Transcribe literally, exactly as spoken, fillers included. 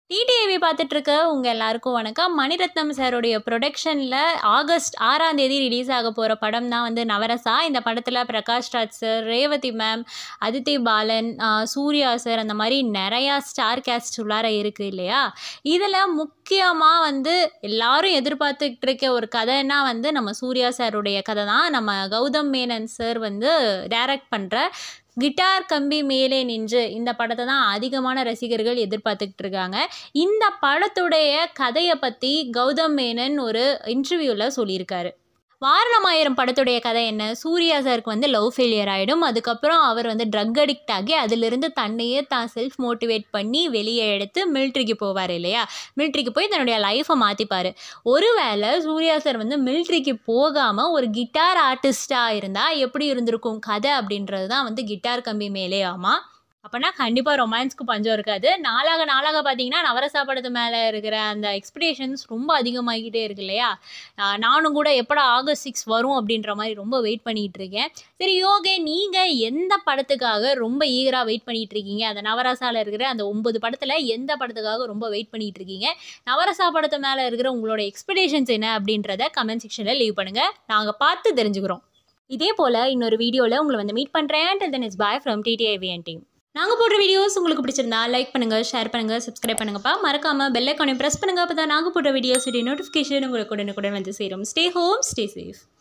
T T I V பார்த்துட்டு இருக்க உங்கள் எல்லாருக்கும் வணக்கம். மணிரத்னம் சாருடைய ப்ரொடக்ஷனில் ஆகஸ்ட் ஆறாம் தேதி ரிலீஸ் ஆக போகிற படம் தான் வந்து நவரசா. இந்த படத்தில் Prakash Raj sir, Revathi ma'am, Aditi Balan, Suriya sir, அந்த மாதிரி நிறையா ஸ்டார் கேஸ்ட் உள்ளார இருக்குது இல்லையா. இதில் முக்கியமாக வந்து எல்லாரும் எதிர்பார்த்துக்கிட்டு இருக்க ஒரு கதைன்னா வந்து நம்ம சூர்யா சாருடைய கதை தான். நம்ம கௌதம் மேனன் சார் வந்து டைரக்ட் பண்ணுற கிட்டார் கம்பி மேலே நின்று இந்த படத்தை தான் அதிகமான ரசிகர்கள் எதிர்பார்த்துக்கிட்டு இருக்காங்க. இந்த படத்துடைய கதையை பற்றி கௌதம் மேனன் ஒரு இன்டர்வியூவில் சொல்லியிருக்காரு. வாரணமாயிரம் படத்துடைய கதை என்ன? சூர்யா சாருக்கு வந்து லவ் ஃபெயிலியர் ஆகிடும். அதுக்கப்புறம் அவர் வந்து ட்ரக் அடிக்ட் ஆகி அதிலிருந்து தன்னையே தான் செல்ஃப் மோட்டிவேட் பண்ணி வெளியே எடுத்து மிலிட்ரிக்கு போவார் இல்லையா. மிலிட்ரிக்கு போய் தன்னுடைய லைஃப்பை மாற்றிப்பார். ஒருவேளை சூர்யா சார் வந்து மிலிட்ரிக்கு போகாமல் ஒரு கிட்டார் ஆர்டிஸ்டாக இருந்தால் எப்படி இருந்திருக்கும் கதை அப்படின்றது தான் வந்து கிட்டார் கம்பி மேலே. ஆமாம், அப்போனா கண்டிப்பாக ரொமான்ஸ்க்கு பஞ்சம் இருக்காது. நாளாக நாளாக பார்த்தீங்கன்னா நவரசா படத்து மேலே இருக்கிற அந்த எக்ஸ்பெக்டேஷன்ஸ் ரொம்ப அதிகமாகிக்கிட்டே இருக்கு இல்லையா. நானும் கூட எப்படா ஆகஸ்ட் சிக்ஸ் வரும் அப்படின்ற மாதிரி ரொம்ப வெயிட் பண்ணிகிட்டு இருக்கேன். சரி, ஓகே, நீங்கள் எந்த படத்துக்காக ரொம்ப ஈகராக வெயிட் பண்ணிகிட்டு இருக்கீங்க? அந்த நவரசாவில் இருக்கிற அந்த ஒன்பது படத்தில் எந்த படத்துக்காக ரொம்ப வெயிட் பண்ணிகிட்டு இருக்கீங்க? நவரசா படத்து மேலே இருக்கிற உங்களோட எக்ஸ்பெக்டேஷன்ஸ் என்ன அப்படின்றத கமெண்ட் செக்ஷனில் லீவ் பண்ணுங்கள். நாங்கள் பார்த்து தெரிஞ்சுக்கிறோம். இதே போல் இன்னொரு வீடியோவில் உங்களை வந்து மீட் பண்ணுறேன். Till then it's bye from T T I V and team. நாங்கள் போடுற வீடியோஸ் உங்களுக்கு பிடிச்சிருந்தா லைக் பண்ணுங்கள், ஷேர் பண்ணுங்கள், சப்ஸ்கிரைப் பண்ணுங்கப்பா. மறக்காமல் பெல் ஐக்கானை ப்ரெஸ் பண்ணுங்கள். அப்போ தான் நாங்கள் போடுற வீடியோஸுடைய நோட்டிஃபிகேஷன் உங்களுக்கு உடனுக்குடன் வந்து சேரும். Stay home, stay safe.